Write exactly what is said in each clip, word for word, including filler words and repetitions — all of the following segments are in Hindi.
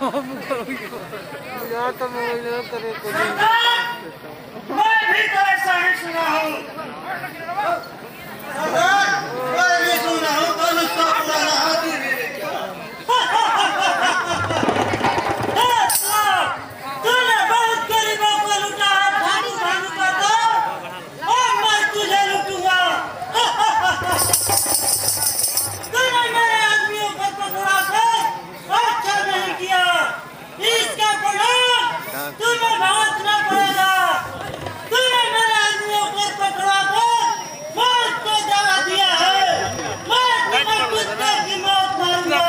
यार तो मैं करे तो मैं भी तो ऐसा ही सुना हूँ। मैं भी सुना हूँ कल उसका पुराना हाथी मेरे क्या तूने बहुत गरीबों को लुटा है भानु भानु का तो और मैं तुझे लुटूंगा। तूने मेरे आदमियों को पकड़ा कर अच्छा नहीं किया, इसका परिणाम तुम्हें भुगतना पड़ेगा। तूने मेरे आदमियों को पकड़ा कर मौत को दबा दिया है, मैं तुम्हें कुत्ते की मौत मारूंगा।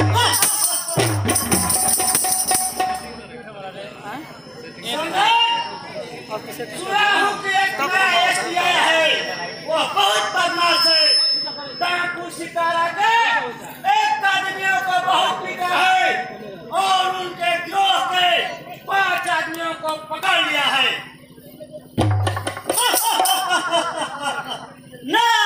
सुना हूँ कि एक नया एसपी आया है, वो बहुत बदमाश है, डाकू शिकारा के एक आदमियों को बहुत पीटा है और उनके गिरोह के पांच आदमियों को पकड़ लिया है। ना